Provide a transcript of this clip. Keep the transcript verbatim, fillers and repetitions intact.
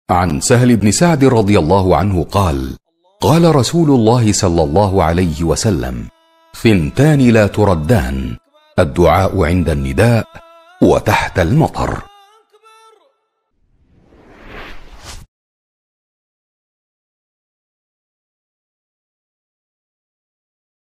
عن سهل بن سعد رضي الله عنه قال: قال رسول الله صلى الله عليه وسلم: ثنتان لا تردان، الدعاء عند النداء وتحت المطر.